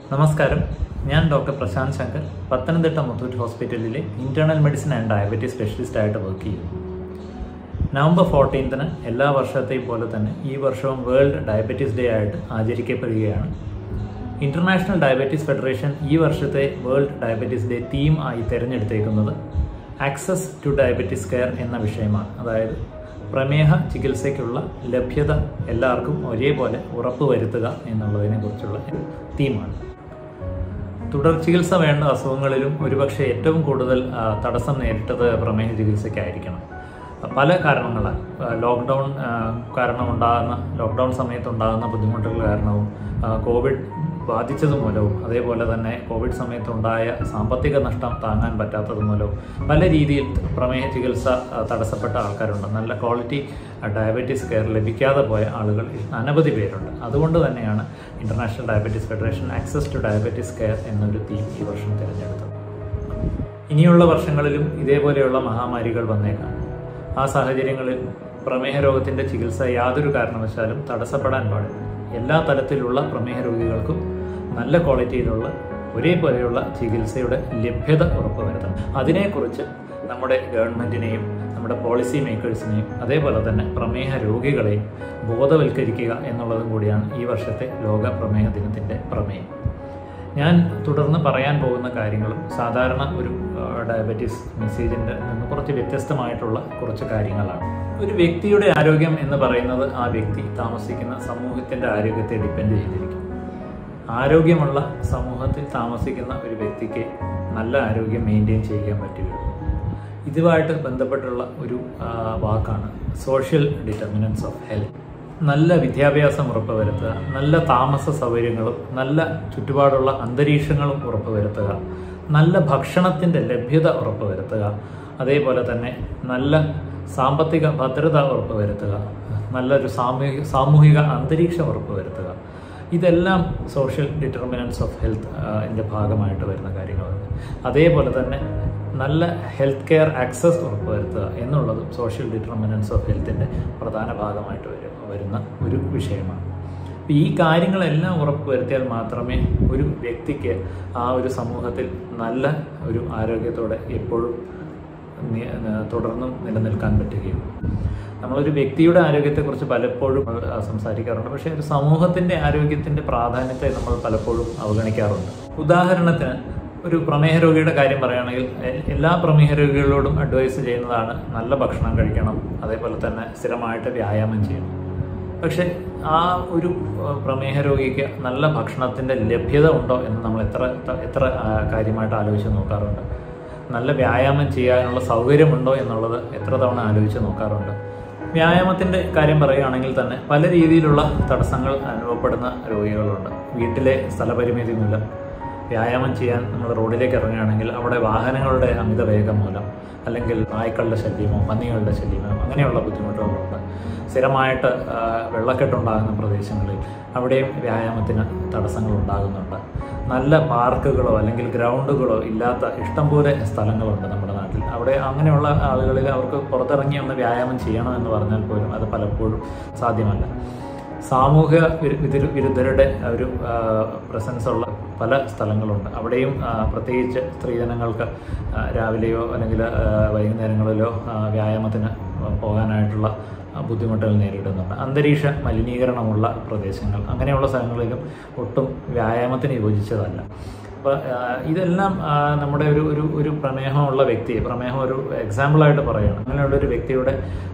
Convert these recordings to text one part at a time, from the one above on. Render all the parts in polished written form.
നമസ്കാരം, ഞാൻ ഡോക്ടർ പ്രശാന്ത് ശങ്കർ, പത്തനംതിട്ട മുത്തൂറ്റ് ഹോസ്പിറ്റലിലെ internal medicine and diabetes specialist ആയിട്ട് വർക്ക് ചെയ്യുന്നു. നവംബർ 14 എല്ലാ വർഷത്തെയും പോലെ തന്നെ ഈ വർഷവും വേൾഡ് ഡയബറ്റീസ് ഡേ ആയിട്ട് ആചരിക്കപ്പെടുകയാണ്. ഇന്റർനാഷണൽ ഡയബറ്റീസ് ഫെഡറേഷൻ ഈ വർഷത്തെ വേൾഡ് ഡയബറ്റീസ് ഡേ തീം ആയി തിരഞ്ഞെടുത്തേക്കുന്നത് ആക്സസ് ടു ഡയബറ്റീസ് കെയർ എന്ന വിഷയമാണ്. അതായത് പ്രമേഹ ചികിത്സയ്ക്കുള്ള ലഭ്യത എല്ലാവർക്കും ഒരേപോലെ ഉറപ്പുവരുത്തുക എന്നുള്ളതിനെ കുറിച്ചുള്ള തീമാണ്. തുടർ ചികിത്സ വേണ്ട അസുഖങ്ങളിലും ഒരുപക്ഷെ ഏറ്റവും കൂടുതൽ തടസ്സം നേരിട്ടത് പ്രമേഹ ചികിത്സയ്ക്കായിരിക്കണം. പല കാരണങ്ങളാൽ ലോക്ക്ഡൗൺ സമയത്തുണ്ടാകുന്ന ബുദ്ധിമുട്ടുകൾ കാരണവും കോവിഡ് ബാധിച്ചത് മൂലവും അതേപോലെ തന്നെ കോവിഡ് സമയത്തുണ്ടായ സാമ്പത്തിക നഷ്ടം താങ്ങാൻ പറ്റാത്തത് മൂലവും പല രീതിയിൽ പ്രമേഹ ചികിത്സ തടസ്സപ്പെട്ട ആൾക്കാരുണ്ട്. നല്ല ക്വാളിറ്റി ഡയബറ്റീസ് കെയർ ലഭിക്കാതെ പോയ ആളുകൾ അനവധി പേരുണ്ട്. അതുകൊണ്ട് തന്നെയാണ് international diabetes federation access to diabetes care എന്നൊരു തീം ഈ വർഷം തിരഞ്ഞെടുത്തത്. ഇനിയുള്ള വർഷങ്ങളിലും ഇതേപോലെയുള്ള മഹാമാരികൾ വന്നേക്കാം. ആ സാഹചര്യങ്ങളിൽ പ്രമേഹ രോഗത്തിൻ്റെ ചികിത്സ യാതൊരു കാരണവശാലും തടസ്സപ്പെടാൻ പാടില്ല. എല്ലാ തരത്തിലുള്ള പ്രമേഹ രോഗികൾക്കും നല്ല ക്വാളിറ്റിയിലുള്ള ഒരേപോലെയുള്ള ചികിത്സയുടെ ലഭ്യത ഉറപ്പുവരുത്തണം. അതിനെക്കുറിച്ച് നമ്മുടെ ഗവൺമെൻറ്റിനെയും നമ്മുടെ പോളിസി മേക്കേഴ്സിനെയും അതേപോലെ തന്നെ പ്രമേഹ രോഗികളെയും ബോധവൽക്കരിക്കുക എന്നുള്ളതും കൂടിയാണ് ഈ വർഷത്തെ ലോക പ്രമേഹ ദിനത്തിൻ്റെ പ്രമേയം. ഞാൻ തുടർന്ന് പറയാൻ പോകുന്ന കാര്യങ്ങളും സാധാരണ ഒരു ഡയബറ്റീസ് മെസ്സേജിൻ്റെ നിന്ന് കുറച്ച് വ്യത്യസ്തമായിട്ടുള്ള കുറച്ച് കാര്യങ്ങളാണ്. ഒരു വ്യക്തിയുടെ ആരോഗ്യം എന്ന് പറയുന്നത് ആ വ്യക്തി താമസിക്കുന്ന സമൂഹത്തിൻ്റെ ആരോഗ്യത്തെ ഡിപ്പെൻഡ് ചെയ്തിരിക്കും. ആരോഗ്യമുള്ള സമൂഹത്തിൽ താമസിക്കുന്ന ഒരു വ്യക്തിക്ക് നല്ല ആരോഗ്യം മെയിൻറ്റെയിൻ ചെയ്യാൻ പറ്റുകയുള്ളൂ. ഇതുമായിട്ട് ബന്ധപ്പെട്ടുള്ള ഒരു വാക്കാണ് സോഷ്യൽ ഡിറ്റർമിനൻസ് ഓഫ് ഹെൽത്ത്. നല്ല വിദ്യാഭ്യാസം ഉറപ്പുവരുത്തുക, നല്ല താമസ സൗകര്യങ്ങളും നല്ല ചുറ്റുപാടുള്ള അന്തരീക്ഷങ്ങളും ഉറപ്പുവരുത്തുക, നല്ല ഭക്ഷണത്തിൻ്റെ ലഭ്യത ഉറപ്പുവരുത്തുക, അതേപോലെ തന്നെ നല്ല സാമ്പത്തിക ഭദ്രത ഉറപ്പുവരുത്തുക, നല്ലൊരു സാമൂഹിക അന്തരീക്ഷം ഉറപ്പുവരുത്തുക. ഇതെല്ലാം സോഷ്യൽ ഡിറ്റർമിനൻസ് ഓഫ് ഹെൽത്ത് ൻ്റെ ഭാഗമായിട്ട് വരുന്ന കാര്യങ്ങളാണ്. അതേപോലെ തന്നെ നല്ല ഹെൽത്ത് കെയർ ആക്സസ് ഉറപ്പുവരുത്തുക എന്നുള്ളതും സോഷ്യൽ ഡിറ്റർമിനൻസ് ഓഫ് ഹെൽത്തിൻ്റെ പ്രധാന ഭാഗമായിട്ട് വരുന്ന ഒരു വിഷയമാണ്. ഈ കാര്യങ്ങളെല്ലാം ഉറപ്പുവരുത്തിയാൽ മാത്രമേ ഒരു വ്യക്തിക്ക് ആ ഒരു സമൂഹത്തിൽ നല്ല ഒരു ആരോഗ്യത്തോടെ എപ്പോഴും തുടർന്നും നിലനിൽക്കാൻ പറ്റുകയുള്ളൂ. നമ്മളൊരു വ്യക്തിയുടെ ആരോഗ്യത്തെക്കുറിച്ച് പലപ്പോഴും സംസാരിക്കാറുണ്ട്, പക്ഷേ ഒരു സമൂഹത്തിൻ്റെ ആരോഗ്യത്തിൻ്റെ പ്രാധാന്യത്തെ നമ്മൾ പലപ്പോഴും അവഗണിക്കാറുണ്ട്. ഉദാഹരണത്തിന് ഒരു പ്രമേഹ രോഗിയുടെ കാര്യം പറയുകയാണെങ്കിൽ എല്ലാ പ്രമേഹ രോഗികളോടും അഡ്വൈസ് ചെയ്യുന്നതാണ് നല്ല ഭക്ഷണം കഴിക്കണം, അതേപോലെ തന്നെ സ്ഥിരമായിട്ട് വ്യായാമം ചെയ്യണം. പക്ഷേ ആ ഒരു പ്രമേഹ രോഗിക്ക് നല്ല ഭക്ഷണത്തിൻ്റെ ലഭ്യത ഉണ്ടോ എന്ന് നമ്മൾ എത്ര കാര്യമായിട്ട് ആലോചിച്ച് നോക്കാറുണ്ട്. നല്ല വ്യായാമം ചെയ്യാനുള്ള സൗകര്യമുണ്ടോ എന്നുള്ളത് എത്ര തവണ ആലോചിച്ച് നോക്കാറുണ്ട്. വ്യായാമത്തിൻ്റെ കാര്യം പറയുകയാണെങ്കിൽ തന്നെ പല രീതിയിലുള്ള തടസ്സങ്ങൾ അനുഭവപ്പെടുന്ന രോഗികളുണ്ട്. വീട്ടിലെ സ്ഥലപരിമിതി മൂലം വ്യായാമം ചെയ്യാൻ നമ്മൾ റോഡിലേക്ക് ഇറങ്ങുകയാണെങ്കിൽ അവിടെ വാഹനങ്ങളുടെ അമിത വേഗം മൂലം അല്ലെങ്കിൽ നായ്ക്കളുടെ ശല്യമോ പന്നികളുടെ ശല്യമോ അങ്ങനെയുള്ള ബുദ്ധിമുട്ടുകളുണ്ട്. സ്ഥിരമായിട്ട് വെള്ളക്കെട്ടുണ്ടാകുന്ന പ്രദേശങ്ങളിൽ അവിടെയും വ്യായാമത്തിന് തടസ്സങ്ങൾ ഉണ്ടാകുന്നുണ്ട്. നല്ല പാർക്കുകളോ അല്ലെങ്കിൽ ഗ്രൗണ്ടുകളോ ഇല്ലാത്ത ഇഷ്ടംപോലെ സ്ഥലങ്ങളുണ്ട് നമ്മുടെ നാട്ടിൽ. അവിടെ അങ്ങനെയുള്ള ആളുകളിൽ അവർക്ക് പുറത്തിറങ്ങി ഒന്ന് വ്യായാമം ചെയ്യണമെന്ന് പറഞ്ഞാൽ പോലും അത് പലപ്പോഴും സാധ്യമല്ല. സാമൂഹിക വിരുദ്ധരുടെ ഒരു പ്രസൻസ് ഉള്ള പല സ്ഥലങ്ങളുണ്ട്. അവിടെയും പ്രത്യേകിച്ച് സ്ത്രീജനങ്ങൾക്ക് രാവിലെയോ അല്ലെങ്കിൽ വൈകുന്നേരങ്ങളിലോ വ്യായാമത്തിന് പോകാനായിട്ടുള്ള ബുദ്ധിമുട്ടുകൾ നേരിടുന്നുണ്ട്. അന്തരീക്ഷ മലിനീകരണമുള്ള പ്രദേശങ്ങൾ അങ്ങനെയുള്ള സ്ഥലങ്ങളിലും ഒട്ടും വ്യായാമത്തിന് യോജിച്ചതല്ല. അപ്പോൾ ഇതെല്ലാം നമ്മുടെ ഒരു പ്രമേഹമുള്ള വ്യക്തിയെ, പ്രമേഹം ഒരു എക്സാമ്പിളായിട്ട് പറയുകയാണ്, അങ്ങനെയുള്ളൊരു വ്യക്തിയുടെ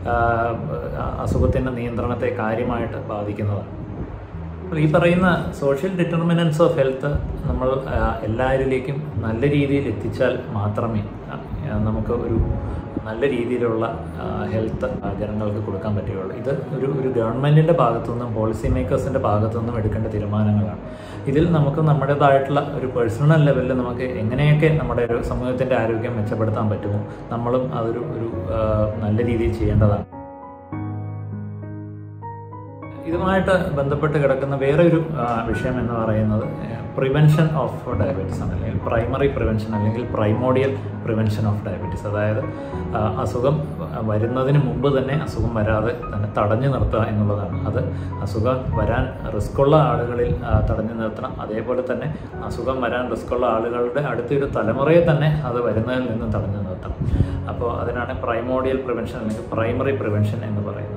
അസുഖത്തിൻ്റെ നിയന്ത്രണത്തെ കാര്യമായിട്ട് ബാധിക്കുന്നതാണ്. ഈ പറയുന്ന സോഷ്യൽ ഡിറ്റർമിനൻസ് ഓഫ് ഹെൽത്ത് നമ്മൾ എല്ലാവരിലേക്കും നല്ല രീതിയിൽ എത്തിച്ചാൽ മാത്രമേ നമുക്ക് ഒരു നല്ല രീതിയിലുള്ള ഹെൽത്ത് ജനങ്ങൾക്ക് കൊടുക്കാൻ പറ്റുകയുള്ളൂ. ഇത് ഒരു ഗവൺമെൻറ്റിൻ്റെ ഭാഗത്തുനിന്നും പോളിസി മേക്കേഴ്സിൻ്റെ ഭാഗത്തുനിന്നും എടുക്കേണ്ട തീരുമാനങ്ങളാണ്. ഇതിൽ നമുക്ക് നമ്മുടേതായിട്ടുള്ള ഒരു പേഴ്സണൽ ലെവലിൽ നമുക്ക് എങ്ങനെയൊക്കെ നമ്മുടെ ഒരു സമൂഹത്തിൻ്റെ ആരോഗ്യം മെച്ചപ്പെടുത്താൻ പറ്റുമോ നമ്മളും അതൊരു നല്ല രീതിയിൽ ചെയ്യേണ്ടതാണ്. ഇതുമായിട്ട് ബന്ധപ്പെട്ട് കിടക്കുന്ന വേറൊരു വിഷയം എന്ന് പറയുന്നത് പ്രിവെൻഷൻ ഓഫ് ഡയബറ്റീസ് ആണ്, അല്ലെങ്കിൽ പ്രൈമറി പ്രിവെൻഷൻ അല്ലെങ്കിൽ പ്രൈമോഡിയൽ പ്രിവെൻഷൻ ഓഫ് ഡയബറ്റീസ്. അതായത് അസുഖം വരുന്നതിന് മുമ്പ് തന്നെ അസുഖം വരാതെ തന്നെ തടഞ്ഞു നിർത്തുക എന്നുള്ളതാണ്. അത് അസുഖം വരാൻ റിസ്ക്കുള്ള ആളുകളിൽ തടഞ്ഞു നിർത്തണം. അതേപോലെ തന്നെ അസുഖം വരാൻ റിസ്ക്കുള്ള ആളുകളുടെ അടുത്തൊരു തലമുറയെ തന്നെ അത് വരുന്നതിൽ നിന്നും തടഞ്ഞു നിർത്തണം. അപ്പോൾ അതിനാണ് പ്രൈമോഡിയൽ പ്രിവെൻഷൻ അല്ലെങ്കിൽ പ്രൈമറി പ്രിവെൻഷൻ എന്ന് പറയുന്നത്.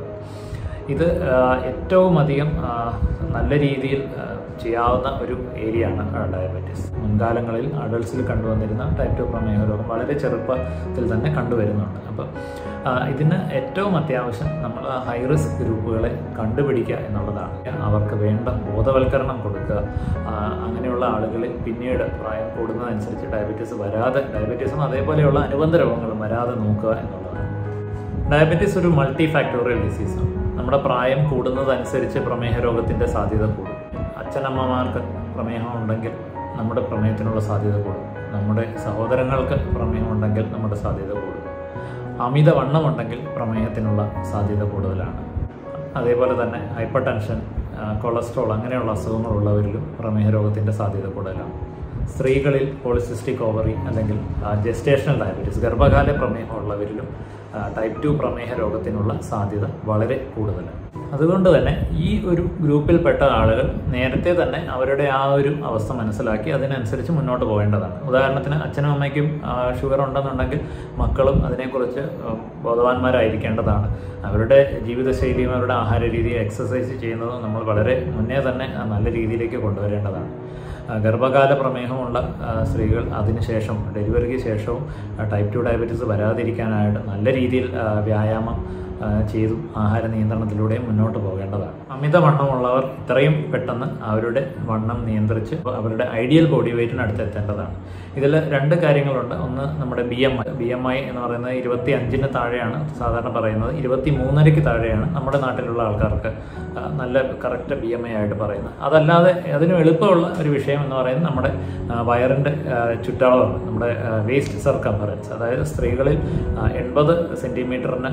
ഇത് ഏറ്റവും അധികം നല്ല രീതിയിൽ ചെയ്യാവുന്ന ഒരു ഏരിയയാണ് ഡയബറ്റീസ്. മുൻകാലങ്ങളിൽ അഡൾട്ട്സിൽ കണ്ടുവന്നിരുന്ന ടൈപ്പ് 2 പ്രമേഹ രോഗം വളരെ ചെറുപ്പത്തിൽ തന്നെ കണ്ടുവരുന്നുണ്ട്. അപ്പോൾ ഇതിന് ഏറ്റവും അത്യാവശ്യം നമ്മൾ ഹൈ റിസ്ക് ഗ്രൂപ്പുകളെ കണ്ടുപിടിക്കുക എന്നുള്ളതാണ്. അവർക്ക് വേണ്ട ബോധവൽക്കരണം കൊടുക്കുക. അങ്ങനെയുള്ള ആളുകളിൽ പിന്നീട് പ്രായം കൂടുന്നതനുസരിച്ച് ഡയബറ്റീസും അതേപോലെയുള്ള അനുബന്ധ രോഗങ്ങളും വരാതെ നോക്കുക എന്നുള്ളതാണ്. ഡയബറ്റീസ് ഒരു മൾട്ടി ഫാക്ടോറിയൽ ഡിസീസാണ്. നമ്മുടെ പ്രായം കൂടുന്നതനുസരിച്ച് പ്രമേഹ രോഗത്തിൻ്റെ സാധ്യത കൂടും. അച്ഛനമ്മമാർക്ക് പ്രമേഹം ഉണ്ടെങ്കിൽ നമ്മുടെ പ്രമേഹത്തിനുള്ള സാധ്യത കൂടും. നമ്മുടെ സഹോദരങ്ങൾക്ക് പ്രമേഹം ഉണ്ടെങ്കിൽ നമ്മുടെ സാധ്യത കൂടും. അമിതവണ്ണം ഉണ്ടെങ്കിൽ പ്രമേഹത്തിനുള്ള സാധ്യത കൂടുതലാണ്. അതേപോലെ തന്നെ ഹൈപ്പർ ടെൻഷൻ, കൊളസ്ട്രോൾ അങ്ങനെയുള്ള അസുഖങ്ങളുള്ളവരിലും പ്രമേഹ രോഗത്തിൻ്റെ സാധ്യത കൂടുതലാണ്. സ്ത്രീകളിൽ പോളിസിസ്റ്റിക് ഓവറി അല്ലെങ്കിൽ ജെസ്റ്റേഷണൽ ഡയബറ്റീസ് ഗർഭകാല പ്രമേഹമുള്ളവരിലും ടൈപ്പ് 2 പ്രമേഹ രോഗത്തിനുള്ള സാധ്യത വളരെ കൂടുതലാണ്. അതുകൊണ്ട് തന്നെ ഈ ഒരു ഗ്രൂപ്പിൽപ്പെട്ട ആളുകൾ നേരത്തെ തന്നെ അവരുടെ ആ ഒരു അവസ്ഥ മനസ്സിലാക്കി അതിനനുസരിച്ച് മുന്നോട്ട് പോകേണ്ടതാണ്. ഉദാഹരണത്തിന് അച്ഛനും അമ്മയ്ക്കും ഷുഗർ ഉണ്ടെന്നുണ്ടെങ്കിൽ മക്കളും അതിനെക്കുറിച്ച് ബോധവാന്മാരായിരിക്കേണ്ടതാണ്. അവരുടെ ജീവിതശൈലിയും അവരുടെ ആഹാര രീതിയും എക്സസൈസ് ചെയ്യുന്നതും നമ്മൾ വളരെ മുന്നേ തന്നെ നല്ല രീതിയിലേക്ക് കൊണ്ടുവരേണ്ടതാണ്. ഗർഭകാല പ്രമേഹമുള്ള സ്ത്രീകൾ അതിനുശേഷം ഡെലിവറിക്ക് ശേഷവും ടൈപ്പ് 2 ഡയബറ്റീസ് വരാതിരിക്കാനായിട്ട് നല്ല രീതിയിൽ വ്യായാമം ചെയ്തും ആഹാര നിയന്ത്രണത്തിലൂടെയും മുന്നോട്ട് പോകേണ്ടതാണ്. അമിതവണ്ണമുള്ളവർ ഇത്രയും പെട്ടെന്ന് അവരുടെ വണ്ണം നിയന്ത്രിച്ച് അവരുടെ ഐഡിയൽ ബോഡി വെയ്റ്റിനടുത്ത് എത്തേണ്ടതാണ്. ഇതിൽ 2 കാര്യങ്ങളുണ്ട്. ഒന്ന് നമ്മുടെ BMI എന്ന് പറയുന്നത് 25-ന് താഴെയാണ് സാധാരണ പറയുന്നത്. 23-ക്ക് താഴെയാണ് നമ്മുടെ നാട്ടിലുള്ള ആൾക്കാർക്ക് നല്ല കറക്റ്റ് BMI ആയിട്ട് പറയുന്നത്. അതല്ലാതെ അതിന് എളുപ്പമുള്ള ഒരു വിഷയം എന്ന് പറയുന്നത് നമ്മുടെ വയറിൻ്റെ ചുറ്റളവാണ്, നമ്മുടെ വേസ്റ്റ് സർക്കംഫറൻസ്. അതായത് സ്ത്രീകളിൽ 80 സെൻറ്റിമീറ്ററിന്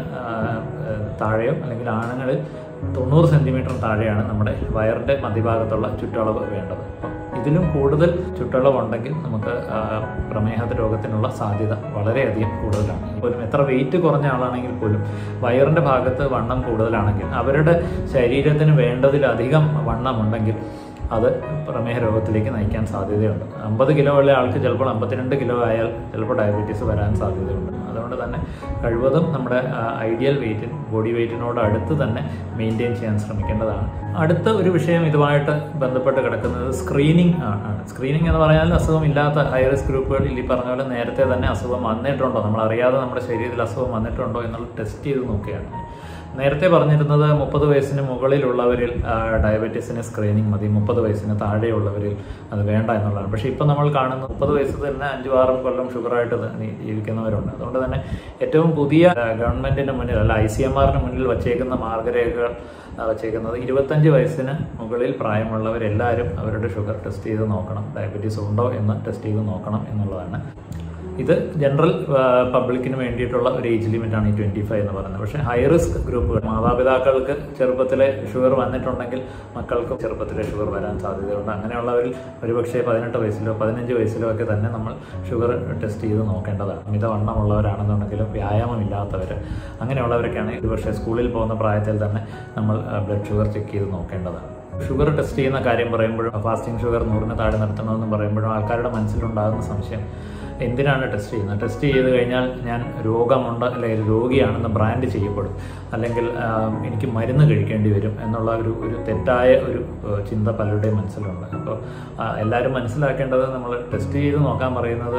താഴെയോ അല്ലെങ്കിൽ ആണുങ്ങളിൽ 90 സെൻറ്റിമീറ്ററിന് താഴെയാണ് നമ്മുടെ വയറിൻ്റെ മധ്യഭാഗത്തുള്ള ചുറ്റളവ് വേണ്ടത്. അപ്പം ഇതിലും കൂടുതൽ ചുറ്റളവുണ്ടെങ്കിൽ നമുക്ക് പ്രമേഹ രോഗത്തിനുള്ള സാധ്യത വളരെയധികം കൂടുതലാണ്. പോലും എത്ര വെയിറ്റ് കുറഞ്ഞ ആളാണെങ്കിൽ പോലും വയറിൻ്റെ ഭാഗത്ത് വണ്ണം കൂടുതലാണെങ്കിൽ അവരുടെ ശരീരത്തിന് വേണ്ടതിലധികം വണ്ണം ഉണ്ടെങ്കിൽ അത് പ്രമേഹ രോഗത്തിലേക്ക് നയിക്കാൻ സാധ്യതയുണ്ട്. 50 കിലോ ഉള്ള ആൾക്ക് ചിലപ്പോൾ 52 കിലോ ആയാൽ ചിലപ്പോൾ ഡയബറ്റീസ് വരാൻ സാധ്യതയുണ്ട്. അതുകൊണ്ട് തന്നെ കഴിവതും നമ്മുടെ ഐഡിയൽ ബോഡി വെയ്റ്റിനോട് അടുത്ത് തന്നെ മെയിൻറ്റെയിൻ ചെയ്യാൻ ശ്രമിക്കേണ്ടതാണ്. അടുത്ത ഒരു വിഷയം ഇതുമായിട്ട് ബന്ധപ്പെട്ട് കിടക്കുന്നത് സ്ക്രീനിങ് ആണ്. സ്ക്രീനിങ് എന്ന് പറഞ്ഞാൽ അസുഖമില്ലാത്ത ഹൈ റിസ്ക് ഗ്രൂപ്പുകളിൽ ഈ പറഞ്ഞ പോലെ നേരത്തെ തന്നെ അസുഖം വന്നിട്ടുണ്ടോ, നമ്മളറിയാതെ നമ്മുടെ ശരീരത്തിൽ അസുഖം വന്നിട്ടുണ്ടോ എന്നുള്ള ടെസ്റ്റ് ചെയ്ത് നോക്കുകയാണ്. നേരത്തെ പറഞ്ഞിരുന്നത് 30 വയസ്സിന് മുകളിലുള്ളവരിൽ ഡയബറ്റീസിന് സ്ക്രീനിങ് മതി, 30 വയസ്സിന് താഴെയുള്ളവരിൽ അത് വേണ്ട എന്നുള്ളതാണ്. പക്ഷേ ഇപ്പം നമ്മൾ കാണുന്നത് 30 വയസ്സിൽ തന്നെ 5-6 കൊല്ലം ഷുഗറായിട്ട് ജീവിക്കുന്നവരുണ്ട്. അതുകൊണ്ട് തന്നെ ഏറ്റവും പുതിയ ഗവൺമെൻറ്റിന് മുന്നിൽ അല്ല ICMRന് മുന്നിൽ വച്ചേക്കുന്ന മാർഗരേഖകൾ വച്ചേക്കുന്നത് 25 വയസ്സിന് മുകളിൽ പ്രായമുള്ളവരെല്ലാവരും അവരുടെ ഷുഗർ ടെസ്റ്റ് ചെയ്ത് നോക്കണം, ഡയബറ്റീസ് ഉണ്ടോ എന്ന് ടെസ്റ്റ് ചെയ്ത് നോക്കണം എന്നുള്ളതാണ്. ഇത് ജനറൽ പബ്ലിക്കിന് വേണ്ടിയിട്ടുള്ള ഒരു ഏജ് ലിമിറ്റാണ് ഈ 25 എന്ന് പറയുന്നത്. പക്ഷേ ഹൈ റിസ്ക് ഗ്രൂപ്പുകൾ, മാതാപിതാക്കൾക്ക് ചെറുപ്പത്തിലെ ഷുഗർ വന്നിട്ടുണ്ടെങ്കിൽ മക്കൾക്കും ചെറുപ്പത്തിലെ ഷുഗർ വരാൻ സാധ്യതയുണ്ട്. അങ്ങനെയുള്ളവരിൽ ഒരുപക്ഷെ 18 വയസ്സിലോ 15 വയസ്സിലോ ഒക്കെ തന്നെ നമ്മൾ ഷുഗർ ടെസ്റ്റ് ചെയ്ത് നോക്കേണ്ടതാണ്. അമിതവണ്ണമുള്ളവരാണെന്നുണ്ടെങ്കിലും വ്യായാമമില്ലാത്തവർ അങ്ങനെയുള്ളവരൊക്കെയാണ് ഒരുപക്ഷെ സ്കൂളിൽ പോകുന്ന പ്രായത്തിൽ തന്നെ നമ്മൾ ബ്ലഡ് ഷുഗർ ചെക്ക് ചെയ്ത് നോക്കേണ്ടതാണ്. ഷുഗർ ടെസ്റ്റ് ചെയ്യുന്ന കാര്യം പറയുമ്പോഴും ഫാസ്റ്റിംഗ് ഷുഗർ 100-ന് താഴെ നിർത്തണമെന്നും പറയുമ്പോഴും ആൾക്കാരുടെ മനസ്സിലുണ്ടാകുന്ന സംശയം, എന്തിനാണ് ടെസ്റ്റ് ചെയ്യുന്നത്? ടെസ്റ്റ് ചെയ്ത് കഴിഞ്ഞാൽ ഞാൻ രോഗമുണ്ട് അല്ലെങ്കിൽ രോഗിയാണെന്ന് ബ്രാൻഡ് ചെയ്യപ്പെടും, അല്ലെങ്കിൽ എനിക്ക് മരുന്ന് കഴിക്കേണ്ടി വരും എന്നുള്ള ഒരു തെറ്റായ ഒരു ചിന്ത പലരുടെയും മനസ്സിലുണ്ട്. അപ്പോൾ എല്ലാവരും മനസ്സിലാക്കേണ്ടത്, നമ്മൾ ടെസ്റ്റ് ചെയ്ത് നോക്കാൻ പറയുന്നത്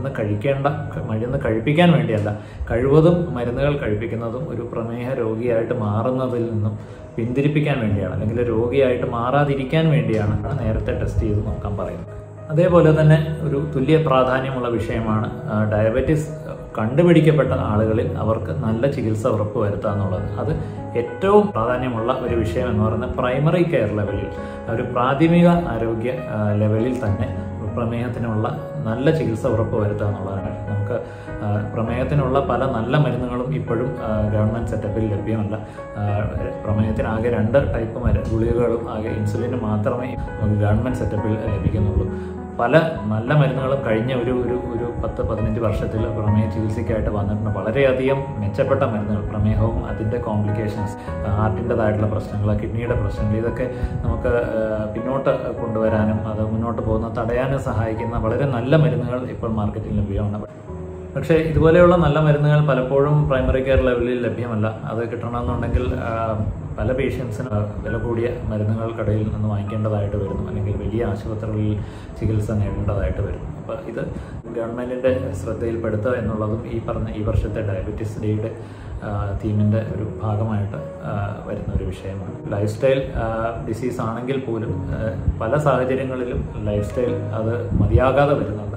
മരുന്ന് കഴിപ്പിക്കാൻ വേണ്ടിയല്ല, കഴിവതും മരുന്നുകൾ കഴിപ്പിക്കുന്നതും ഒരു പ്രമേഹ രോഗിയായിട്ട് മാറുന്നതിൽ നിന്നും പിന്തിരിപ്പിക്കാൻ വേണ്ടിയാണ്, അല്ലെങ്കിൽ രോഗിയായിട്ട് മാറാതിരിക്കാൻ വേണ്ടിയാണ് നേരത്തെ ടെസ്റ്റ് ചെയ്ത് നോക്കാൻ പറയുന്നത്. അതേപോലെ തന്നെ ഒരു തുല്യ പ്രാധാന്യമുള്ള വിഷയമാണ് ഡയബറ്റീസ് കണ്ടുപിടിക്കപ്പെട്ട ആളുകളിൽ അവർക്ക് നല്ല ചികിത്സ ഉറപ്പുവരുത്തുക എന്നുള്ളത്. അത് ഏറ്റവും പ്രാധാന്യമുള്ള ഒരു വിഷയം എന്ന് പറയുന്നത് പ്രൈമറി കെയർ ലെവലിൽ, ഒരു പ്രാഥമിക ആരോഗ്യ ലെവലിൽ തന്നെ പ്രമേഹത്തിനുള്ള നല്ല ചികിത്സ ഉറപ്പുവരുത്തുക എന്നുള്ളതാണ്. നമുക്ക് പ്രമേഹത്തിനുള്ള പല നല്ല മരുന്നുകളും ഇപ്പോഴും ഗവൺമെൻറ് സെറ്റപ്പിൽ ലഭ്യമല്ല. പ്രമേഹത്തിനാകെ 2 ടൈപ്പ് ഗുളികകളും ആകെ ഇൻസുലിനും മാത്രമേ ഗവൺമെൻറ് സെറ്റപ്പിൽ ലഭിക്കുന്നുള്ളൂ. പല നല്ല മരുന്നുകളും കഴിഞ്ഞ ഒരു 10-15 വർഷത്തിൽ പ്രമേഹ ചികിത്സയ്ക്കായിട്ട് വന്നിട്ടുണ്ട്. വളരെയധികം മെച്ചപ്പെട്ട മരുന്നുകൾ, പ്രമേഹവും അതിൻ്റെ കോംപ്ലിക്കേഷൻസ്, ഹാർട്ടിൻ്റെതായിട്ടുള്ള പ്രശ്നങ്ങൾ, കിഡ്നിയുടെ പ്രശ്നങ്ങൾ, ഇതൊക്കെ നമുക്ക് പിന്നോട്ട് കൊണ്ടുവരാനും അത് മുന്നോട്ട് പോകുന്ന തടയാനും സഹായിക്കുന്ന വളരെ നല്ല മരുന്നുകൾ ഇപ്പോൾ മാർക്കറ്റിൽ ലഭ്യമാണ്. പക്ഷേ ഇതുപോലെയുള്ള നല്ല മരുന്നുകൾ പലപ്പോഴും പ്രൈമറി കെയർ ലെവലിൽ ലഭ്യമല്ല. അത് കിട്ടണമെന്നുണ്ടെങ്കിൽ പല പേഷ്യൻസിന് വില കൂടിയ മരുന്നുകൾ കടയിൽ നിന്ന് വാങ്ങിക്കേണ്ടതായിട്ട് വരുന്നു, അല്ലെങ്കിൽ വലിയ ആശുപത്രികളിൽ ചികിത്സ നേടേണ്ടതായിട്ട് വരുന്നു. അപ്പോൾ ഇത് ഗവൺമെൻറ്റിൻ്റെ ശ്രദ്ധയിൽപ്പെടുത്തുക എന്നുള്ളതും ഈ വർഷത്തെ ഡയബറ്റീസ് ഡേയുടെ തീമിൻ്റെ ഒരു ഭാഗമായിട്ട് വരുന്ന ഒരു വിഷയമാണ്. ലൈഫ് സ്റ്റൈൽ ഡിസീസ് ആണെങ്കിൽ പോലും പല സാഹചര്യങ്ങളിലും ലൈഫ് സ്റ്റൈൽ അത് മതിയാകാതെ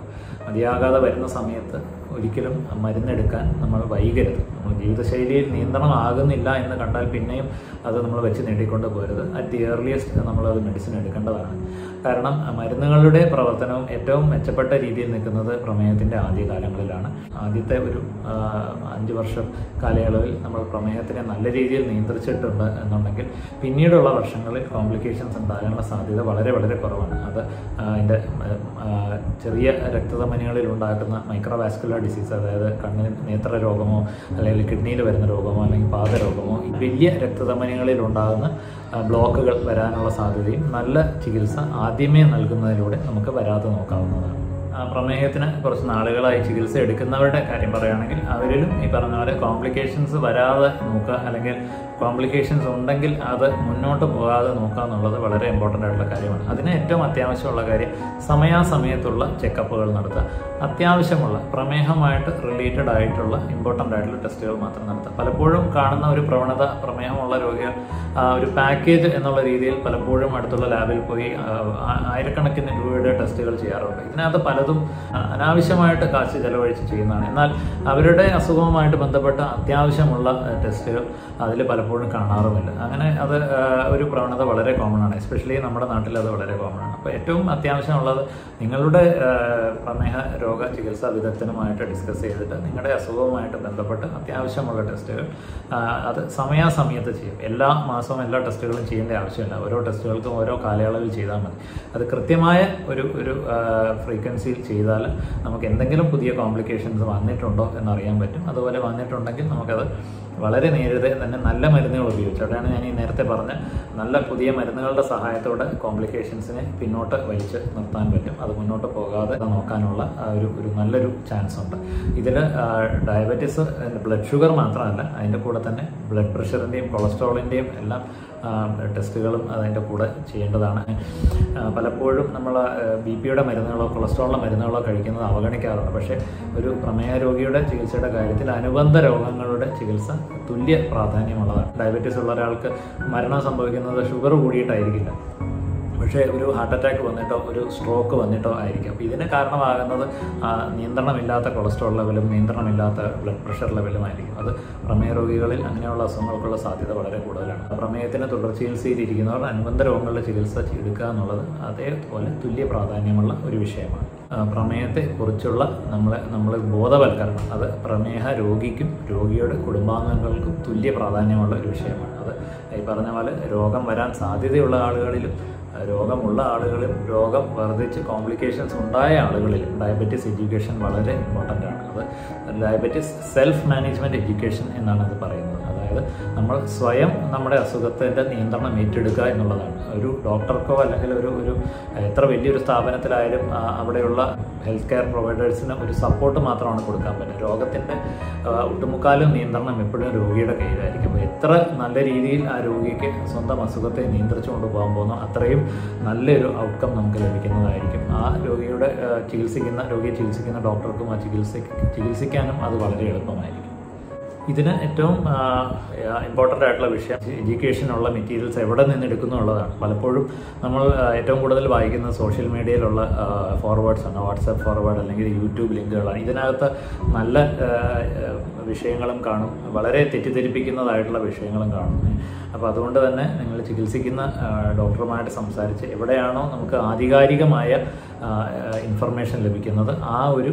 വരുന്ന സമയത്ത് ഒരിക്കലും മരുന്നെടുക്കാൻ നമ്മൾ വൈകരുത്. നമ്മൾ ജീവിതശൈലിയിൽ നിയന്ത്രണമാകുന്നില്ല എന്ന് കണ്ടാൽ പിന്നെയും അത് നമ്മൾ വെച്ച് നേടിക്കൊണ്ട് പോരുത്. അറ്റ് ദി ഏർലിയസ്റ്റ് നമ്മളത് മെഡിസിൻ എടുക്കേണ്ടതാണ്. കാരണം മരുന്നുകളുടെ പ്രവർത്തനവും ഏറ്റവും മെച്ചപ്പെട്ട രീതിയിൽ നിൽക്കുന്നത് പ്രമേഹത്തിൻ്റെ ആദ്യകാലങ്ങളിലാണ്. ആദ്യത്തെ ഒരു 5 വർഷം കാലയളവിൽ നമ്മൾ പ്രമേഹത്തിനെ നല്ല രീതിയിൽ നിയന്ത്രിച്ചിട്ടുണ്ട് എന്നുണ്ടെങ്കിൽ പിന്നീടുള്ള വർഷങ്ങളിൽ കോംപ്ലിക്കേഷൻസ് ഉണ്ടാകാനുള്ള സാധ്യത വളരെ വളരെ കുറവാണ്. അത് അതിൻ്റെ ചെറിയ രക്തധമനികളിൽ ഉണ്ടാക്കുന്ന മൈക്രോവാസ്കുലർ ഡിസീസ്, അതായത് കണ്ണിന് നേത്ര രോഗമോ അല്ലെങ്കിൽ കിഡ്നിയിൽ വരുന്ന രോഗമോ അല്ലെങ്കിൽ പാദരോഗമോ, വലിയ രക്തധമനികളിൽ ഉണ്ടാകുന്ന ബ്ലോക്കുകൾ വരാനുള്ള സാധ്യതയും നല്ല ചികിത്സ ആദ്യമേ നൽകുന്നതിലൂടെ നമുക്ക് വരാതെ നോക്കാവുന്നതാണ്. പ്രമേഹത്തിന് കുറച്ച് നാളുകളായി ചികിത്സ എടുക്കുന്നവരുടെ കാര്യം പറയുകയാണെങ്കിൽ അവരിലും ഈ പറഞ്ഞ പോലെ കോംപ്ലിക്കേഷൻസ് വരാതെ നോക്കുക, അല്ലെങ്കിൽ കോംപ്ലിക്കേഷൻസ് ഉണ്ടെങ്കിൽ അത് മുന്നോട്ട് പോകാതെ നോക്കുക എന്നുള്ളത് വളരെ ഇമ്പോർട്ടൻ്റ് ആയിട്ടുള്ള കാര്യമാണ്. അതിന് ഏറ്റവും അത്യാവശ്യമുള്ള കാര്യം സമയാസമയത്തുള്ള ചെക്കപ്പുകൾ നടത്തുക. അത്യാവശ്യമുള്ള പ്രമേഹമായിട്ട് റിലേറ്റഡ് ആയിട്ടുള്ള ഇമ്പോർട്ടൻ്റ് ആയിട്ടുള്ള ടെസ്റ്റുകൾ മാത്രം നടത്തുക. പലപ്പോഴും കാണുന്ന ഒരു പ്രവണത, പ്രമേഹമുള്ള രോഗികൾ ഒരു പാക്കേജ് എന്നുള്ള രീതിയിൽ പലപ്പോഴും അടുത്തുള്ള ലാബിൽ പോയി ആയിരക്കണക്കിന് രൂപയുടെ ടെസ്റ്റുകൾ ചെയ്യാറുണ്ട്. ഇതിനകത്ത് പലതും അനാവശ്യമായിട്ട് കാശ് ചെലവഴിച്ച് ചെയ്യുന്നതാണ്. എന്നാൽ അവരുടെ അസുഖവുമായിട്ട് ബന്ധപ്പെട്ട അത്യാവശ്യമുള്ള ടെസ്റ്റുകൾ അതിൽ പലപ്പോഴും കാണാറുമില്ല. അങ്ങനെ അത് ഒരു പ്രവണത വളരെ കോമൺ ആണ്, എസ്പെഷ്യലി നമ്മുടെ നാട്ടിൽ അത് വളരെ കോമൺ ആണ്. അപ്പോൾ ഏറ്റവും അത്യാവശ്യമുള്ളത് നിങ്ങളുടെ പ്രമേഹ രോഗ ചികിത്സാ വിദഗ്ധനുമായിട്ട് ഡിസ്കസ് ചെയ്തിട്ട് നിങ്ങളുടെ അസുഖവുമായിട്ട് ബന്ധപ്പെട്ട് അത്യാവശ്യമുള്ള ടെസ്റ്റുകൾ അത് സമയാസമയത്ത് ചെയ്യും. എല്ലാ മാസവും എല്ലാ ടെസ്റ്റുകളും ചെയ്യേണ്ട ആവശ്യമില്ല. ഓരോ ടെസ്റ്റുകൾക്കും ഓരോ കാലയളവിൽ ചെയ്താൽ മതി. അത് കൃത്യമായ ഒരു ഫ്രീക്വൻസിയിൽ ചെയ്താൽ നമുക്ക് എന്തെങ്കിലും പുതിയ കോംപ്ലിക്കേഷൻസ് വന്നിട്ടുണ്ടോ എന്നറിയാൻ പറ്റും. അതുപോലെ വന്നിട്ടുണ്ടെങ്കിൽ നമുക്കത് വളരെ നേരത്തെ തന്നെ നല്ല മരുന്നുകൾ ഉപയോഗിച്ചു, അതാണ് ഞാൻ ഈ നേരത്തെ പറഞ്ഞ നല്ല പുതിയ മരുന്നുകളുടെ സഹായത്തോടെ കോംപ്ലിക്കേഷൻസിനെ പിന്നോട്ട് വലിച്ച് നിർത്താൻ പറ്റും. അത് മുന്നോട്ട് പോകാതെ നോക്കാനുള്ള ഒരു നല്ലൊരു ചാൻസ് ഉണ്ട്. ഇതിൽ ഡയബറ്റീസ് ബ്ലഡ് ഷുഗർ മാത്രമല്ല, അതിൻ്റെ കൂടെ തന്നെ ബ്ലഡ് പ്രഷറിൻ്റെയും കൊളസ്ട്രോളിൻ്റെയും എല്ലാം ടെസ്റ്റുകളും അതിൻ്റെ കൂടെ ചെയ്യേണ്ടതാണ്. പലപ്പോഴും നമ്മൾ BP-യുടെ മരുന്നുകളോ കൊളസ്ട്രോളിൻ്റെ മരുന്നുകളോ കഴിക്കുന്നത് അവഗണിക്കാറുണ്ട്. പക്ഷേ ഒരു പ്രമേഹ രോഗിയുടെ ചികിത്സയുടെ കാര്യത്തിൽ അനുബന്ധ രോഗങ്ങളുടെ ചികിത്സ തുല്യ പ്രാധാന്യമുള്ളതാണ്. ഡയബറ്റീസ് ഉള്ള ഒരാൾക്ക് മരണം സംഭവിക്കുന്നത് ഷുഗർ കൂടിയിട്ടായിരിക്കില്ല, പക്ഷേ ഒരു ഹാർട്ട് അറ്റാക്ക് വന്നിട്ടോ ഒരു സ്ട്രോക്ക് വന്നിട്ടോ ആയിരിക്കും. അപ്പോൾ ഇതിന് കാരണമാകുന്നത് നിയന്ത്രണമില്ലാത്ത കൊളസ്ട്രോൾ ലെവലും നിയന്ത്രണമില്ലാത്ത ബ്ലഡ് പ്രഷർ ലെവലും ആയിരിക്കും. അത് പ്രമേഹ രോഗികളിൽ അങ്ങനെയുള്ള അസുഖങ്ങൾക്കുള്ള സാധ്യത വളരെ കൂടുതലാണ്. പ്രമേഹത്തിന് തുടർ ചികിത്സയിലിരിക്കുന്നവർ അനുബന്ധ രോഗങ്ങളുടെ ചികിത്സ എടുക്കുക എന്നുള്ളത് അതേപോലെ തുല്യ പ്രാധാന്യമുള്ള ഒരു വിഷയമാണ്. പ്രമേഹത്തെക്കുറിച്ചുള്ള നമ്മളെ ബോധവൽക്കരണം അത് പ്രമേഹ രോഗിക്കും രോഗിയുടെ കുടുംബാംഗങ്ങൾക്കും തുല്യ പ്രാധാന്യമുള്ള ഒരു വിഷയമാണ്. അത് ഈ പറഞ്ഞ പോലെ രോഗം വരാൻ സാധ്യതയുള്ള ആളുകളിലും രോഗമുള്ള ആളുകളിലും രോഗം വർദ്ധിച്ച് കോംപ്ലിക്കേഷൻസ് ഉണ്ടായ ആളുകളിലും ഡയബറ്റീസ് എഡ്യൂക്കേഷൻ വളരെ ഇമ്പോർട്ടൻ്റ് ആണ്. അത് ഡയബറ്റീസ് സെൽഫ് മാനേജ്മെൻറ്റ് എഡ്യൂക്കേഷൻ എന്നാണ് അത് പറയുന്നത്. അതായത് നമ്മൾ സ്വയം നമ്മുടെ അസുഖത്തിൻ്റെ നിയന്ത്രണം ഏറ്റെടുക്കുക എന്നുള്ളതാണ്. ഒരു ഡോക്ടർക്കോ അല്ലെങ്കിൽ ഒരു എത്ര വലിയൊരു സ്ഥാപനത്തിലായാലും അവിടെയുള്ള ഹെൽത്ത് കെയർ പ്രൊവൈഡേഴ്സിന് ഒരു സപ്പോർട്ട് മാത്രമാണ് കൊടുക്കാൻ പറ്റുക. രോഗത്തിൻ്റെ ഒട്ടുമുക്കാലും നിയന്ത്രണം എപ്പോഴും രോഗിയുടെ കയ്യിലായിരിക്കും. അപ്പോൾ എത്ര നല്ല രീതിയിൽ ആ രോഗിക്ക് സ്വന്തം അസുഖത്തെ നിയന്ത്രിച്ചു കൊണ്ടുപോകാൻ പോകുന്നു അത്രയും നല്ലൊരു ഔട്ട്കം നമുക്ക് ലഭിക്കുന്നതായിരിക്കും. ആ രോഗിയെ ചികിത്സിക്കുന്ന ഡോക്ടർക്കും ആ ചികിത്സിക്കാനും അത് വളരെ എളുപ്പമായിരിക്കും. ഇതിന് ഏറ്റവും ഇമ്പോർട്ടൻ്റ് ആയിട്ടുള്ള വിഷയം എഡ്യൂക്കേഷനുള്ള മെറ്റീരിയൽസ് എവിടെ നിന്ന് എടുക്കുന്നു എന്നുള്ളതാണ്. പലപ്പോഴും നമ്മൾ ഏറ്റവും കൂടുതൽ വായിക്കുന്നത് സോഷ്യൽ മീഡിയയിലുള്ള ഫോർവേഡ്സ് ആണ്, വാട്സാപ്പ് ഫോർവേഡ് അല്ലെങ്കിൽ യൂട്യൂബ് ലിങ്കുകളാണ്. ഇതിനകത്ത് നല്ല വിഷയങ്ങളും കാണും, വളരെ തെറ്റിദ്ധരിപ്പിക്കുന്നതായിട്ടുള്ള വിഷയങ്ങളും കാണും. അപ്പോൾ അതുകൊണ്ട് തന്നെ നിങ്ങൾ ചികിത്സിക്കുന്ന ഡോക്ടറുമായിട്ട് സംസാരിച്ച് എവിടെയാണോ നമുക്ക് ആധികാരികമായ ഇൻഫർമേഷൻ ലഭിക്കുന്നത് ആ ഒരു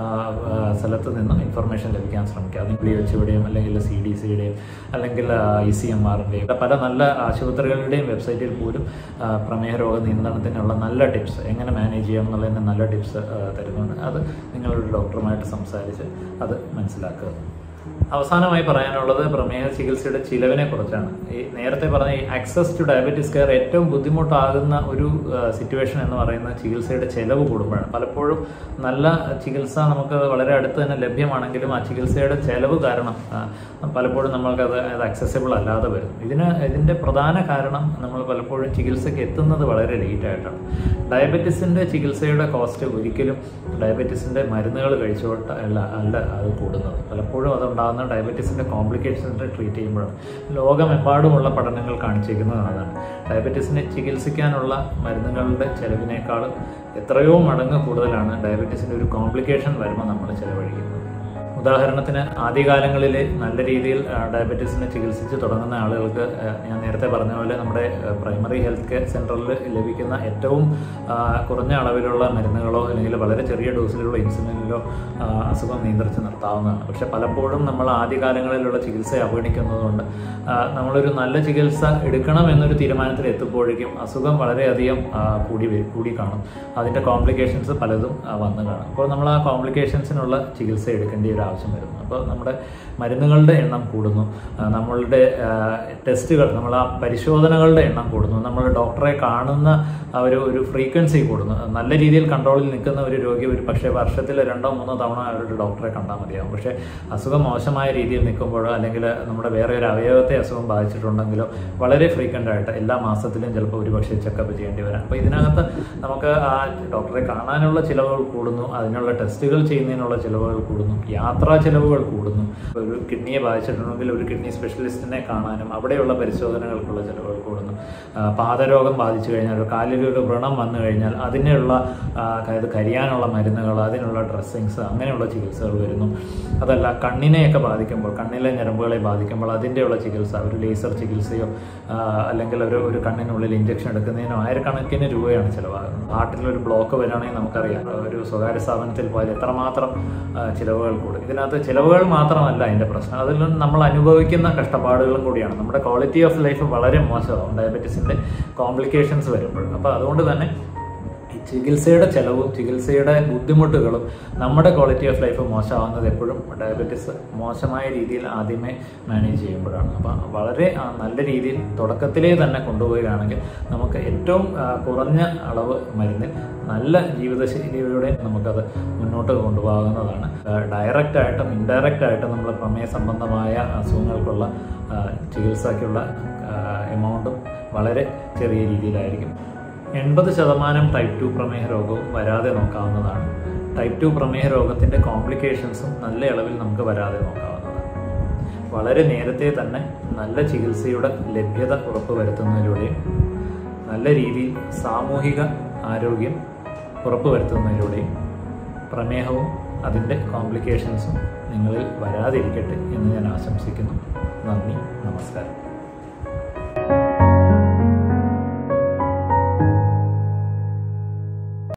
സ്ഥലത്ത് നിന്നും ഇൻഫർമേഷൻ ലഭിക്കാൻ ശ്രമിക്കുക. അത് WHO-യുടെയും അല്ലെങ്കിൽ CDC-യുടെയും അല്ലെങ്കിൽ ICMR-ൻ്റെയും പല നല്ല ആശുപത്രികളുടെയും വെബ്സൈറ്റിൽ പോലും പ്രമേഹ രോഗ നിയന്ത്രണത്തിനുള്ള നല്ല ടിപ്സ് എങ്ങനെ മാനേജ് ചെയ്യാം എന്നുള്ളതിന് നല്ല ടിപ്സ് തരുന്നുണ്ട്. അത് നിങ്ങളുടെ ഡോക്ടറുമായിട്ട് സംസാരിച്ച് അത് മനസ്സിലാക്കുക. അവസാനമായി പറയാനുള്ളത് പ്രമേഹ ചികിത്സയുടെ ചിലവിനെ കുറിച്ചാണ്. ഈ നേരത്തെ പറഞ്ഞ ഈ ആക്സസ് ടു ഡയബറ്റീസ് കെയർ ഏറ്റവും ബുദ്ധിമുട്ടാകുന്ന ഒരു സിറ്റുവേഷൻ എന്ന് പറയുന്നത് ചികിത്സയുടെ ചിലവ് കൂടുമ്പോഴാണ്. പലപ്പോഴും നല്ല ചികിത്സ നമുക്ക് വളരെ അടുത്ത് തന്നെ ലഭ്യമാണെങ്കിലും ആ ചികിത്സയുടെ ചിലവ് കാരണം പലപ്പോഴും നമ്മൾക്കത് ആക്സസിബിൾ അല്ലാതെ വരും. ഇതിൻ്റെ പ്രധാന കാരണം നമ്മൾ പലപ്പോഴും ചികിത്സയ്ക്ക് എത്തുന്നത് വളരെ ലേറ്റ് ആയിട്ടാണ്. ഡയബറ്റീസിൻ്റെ ചികിത്സയുടെ കോസ്റ്റ് ഒരിക്കലും ഡയബറ്റീസിൻ്റെ മരുന്നുകൾ കഴിച്ചുകൊണ്ട് അല്ല അത് കൂടുന്നത്. പലപ്പോഴും അതുണ്ടാകുന്ന ഡയബറ്റീസിൻ്റെ കോംപ്ലിക്കേഷൻസ് ട്രീറ്റ് ചെയ്യുമ്പോഴാണ്. ലോകമെമ്പാടുമുള്ള പഠനങ്ങൾ കാണിച്ചിരിക്കുന്നത് അതാണ്. ഡയബറ്റീസിനെ ചികിത്സിക്കാനുള്ള മരുന്നുകളുടെ ചെലവിനേക്കാളും എത്രയോ മടങ്ങ് കൂടുതലാണ് ഡയബറ്റീസിൻ്റെ ഒരു കോംപ്ലിക്കേഷൻ വരുമ്പോൾ നമ്മൾ ചെലവഴിക്കുന്നത്. ഉദാഹരണത്തിന് ആദ്യകാലങ്ങളിൽ നല്ല രീതിയിൽ ഡയബറ്റീസിനെ ചികിത്സിച്ച് തുടങ്ങുന്ന ആളുകൾക്ക് ഞാൻ നേരത്തെ പറഞ്ഞ പോലെ നമ്മുടെ പ്രൈമറി ഹെൽത്ത് കെയർ സെൻ്ററിൽ ലഭിക്കുന്ന ഏറ്റവും കുറഞ്ഞ അളവിലുള്ള മരുന്നുകളോ അല്ലെങ്കിൽ വളരെ ചെറിയ ഡോസിലുള്ള ഇൻസുലിനിലോ അസുഖം നിയന്ത്രിച്ച് നിർത്താവുന്നതാണ്. പക്ഷെ പലപ്പോഴും നമ്മൾ ആദ്യകാലങ്ങളിലുള്ള ചികിത്സയെ അവഗണിക്കുന്നതുകൊണ്ട് നമ്മളൊരു നല്ല ചികിത്സ എടുക്കണം എന്നൊരു തീരുമാനത്തിൽ എത്തുമ്പോഴേക്കും അസുഖം വളരെയധികം കൂടി കാണും. അതിൻ്റെ കോംപ്ലിക്കേഷൻസ് പലതും വന്നു കാണും. അപ്പോൾ നമ്മൾ ആ കോംപ്ലിക്കേഷൻസിനുള്ള ചികിത്സ എടുക്കേണ്ട ഒരു ആവശ്യം വരുന്നു. അപ്പോൾ നമ്മുടെ മരുന്നുകളുടെ എണ്ണം കൂടുന്നു, നമ്മളുടെ ടെസ്റ്റുകൾ, നമ്മൾ ആ പരിശോധനകളുടെ എണ്ണം കൂടുന്നു, നമ്മൾ ഡോക്ടറെ കാണുന്ന ഒരു ഫ്രീക്വൻസി കൂടുന്നു. നല്ല രീതിയിൽ കൺട്രോളിൽ നിൽക്കുന്ന ഒരു രോഗി ഒരു പക്ഷേ വർഷത്തിൽ 2-3 തവണ അവരുടെ ഡോക്ടറെ കണ്ടാൽ മതിയാവും. പക്ഷേ അസുഖം മോശമായ രീതിയിൽ നിൽക്കുമ്പോഴോ അല്ലെങ്കിൽ നമ്മുടെ വേറെ ഒരു അവയവത്തെ അസുഖം ബാധിച്ചിട്ടുണ്ടെങ്കിലോ വളരെ ഫ്രീക്വൻ്റ് ആയിട്ട് എല്ലാ മാസത്തിലും ചിലപ്പോൾ ഒരു പക്ഷേ ചെക്കപ്പ് ചെയ്യേണ്ടി വരാം. അപ്പോൾ ഇതിനകത്ത് നമുക്ക് ആ ഡോക്ടറെ കാണാനുള്ള ചിലവുകൾ കൂടുന്നു, അതിനുള്ള ടെസ്റ്റുകൾ ചെയ്യുന്നതിനുള്ള ചിലവുകൾ കൂടുന്നു, യാത്രാ ചിലവുകൾ കൂടുന്നു. ഒരു കിഡ്നിയെ ബാധിച്ചിട്ടുണ്ടെങ്കിൽ ഒരു കിഡ്നി സ്പെഷ്യലിസ്റ്റിനെ കാണാനും അവിടെയുള്ള പരിശോധനകൾക്കുള്ള ചിലവുകൾ കൂടുന്നു. പാദരോഗം ബാധിച്ചു കഴിഞ്ഞാൽ കാലിലൊരു വ്രണം വന്നു കഴിഞ്ഞാൽ അതിനുള്ള അതായത് കരിയാനുള്ള മരുന്നുകൾ, അതിനുള്ള ഡ്രസ്സിങ്സ്, അങ്ങനെയുള്ള ചികിത്സകൾ വരുന്നു. അതല്ല കണ്ണിനെയൊക്കെ ബാധിക്കുമ്പോൾ, കണ്ണിലെ ഞരമ്പുകളെ ബാധിക്കുമ്പോൾ അതിൻ്റെയുള്ള ചികിത്സ, ഒരു ലേസർ ചികിത്സയോ അല്ലെങ്കിൽ ഒരു കണ്ണിനുള്ളിൽ ഇഞ്ചക്ഷൻ എടുക്കുന്നതിനോ ആയിരക്കണക്കിന് രൂപയാണ് ചിലവാകുന്നത്. ഹാർട്ടിലൊരു ബ്ലോക്ക് വരികയാണെങ്കിൽ നമുക്കറിയാം ഒരു സ്വകാര്യ സ്ഥാപനത്തിൽ പോയാൽ എത്രമാത്രം ചിലവുകൾ കൂടും. ഇതിനകത്ത് ചിലവുകൾ മാത്രമല്ല അതിൻ്റെ പ്രശ്നം, അതിൽ നിന്ന് നമ്മൾ അനുഭവിക്കുന്ന കഷ്ടപ്പാടുകളും കൂടിയാണ്. നമ്മുടെ ക്വാളിറ്റി ഓഫ് ലൈഫ് വളരെ മോശമാകും ഡയബറ്റീസിൻ്റെ കോംപ്ലിക്കേഷൻസ് വരുമ്പോൾ. അപ്പോൾ അതുകൊണ്ട് തന്നെ ചികിത്സയുടെ ചെലവും ചികിത്സയുടെ ബുദ്ധിമുട്ടുകളും നമ്മുടെ ക്വാളിറ്റി ഓഫ് ലൈഫ് മോശമാകുന്നത് എപ്പോഴും ഡയബറ്റീസ് മോശമായ രീതിയിൽ ആദ്യമേ മാനേജ് ചെയ്യുമ്പോഴാണ്. അപ്പോൾ വളരെ നല്ല രീതിയിൽ തുടക്കത്തിലേ തന്നെ കൊണ്ടുപോവുകയാണെങ്കിൽ നമുക്ക് ഏറ്റവും കുറഞ്ഞ അളവ് മരുന്നിൽ നല്ല ജീവിതശൈലിയിലൂടെ നമുക്കത് മുന്നോട്ട് കൊണ്ടുപോകാവുന്നതാണ്. ഡയറക്റ്റായിട്ടും ഇൻഡയറക്റ്റായിട്ടും നമ്മൾ പ്രമേയ സംബന്ധമായ അസുഖങ്ങൾക്കുള്ള ചികിത്സയ്ക്കുള്ള എമൗണ്ടും വളരെ ചെറിയ രീതിയിലായിരിക്കും. 80% ടൈപ്പ് 2 പ്രമേഹ രോഗവും വരാതെ നോക്കാവുന്നതാണ്. ടൈപ്പ് 2 പ്രമേഹ രോഗത്തിൻ്റെ കോംപ്ലിക്കേഷൻസും നല്ല അളവിൽ നമുക്ക് വരാതെ നോക്കാവുന്നതാണ്. വളരെ നേരത്തെ തന്നെ നല്ല ചികിത്സയുടെ ലഭ്യത ഉറപ്പുവരുത്തുന്നതിലൂടെയും നല്ല രീതിയിൽ സാമൂഹിക ആരോഗ്യം ഉറപ്പുവരുത്തുന്നതിലൂടെയും പ്രമേഹവും അതിൻ്റെ കോംപ്ലിക്കേഷൻസും നിങ്ങളിൽ വരാതിരിക്കട്ടെ എന്ന് ഞാൻ ആശംസിക്കുന്നു. നന്ദി, നമസ്കാരം.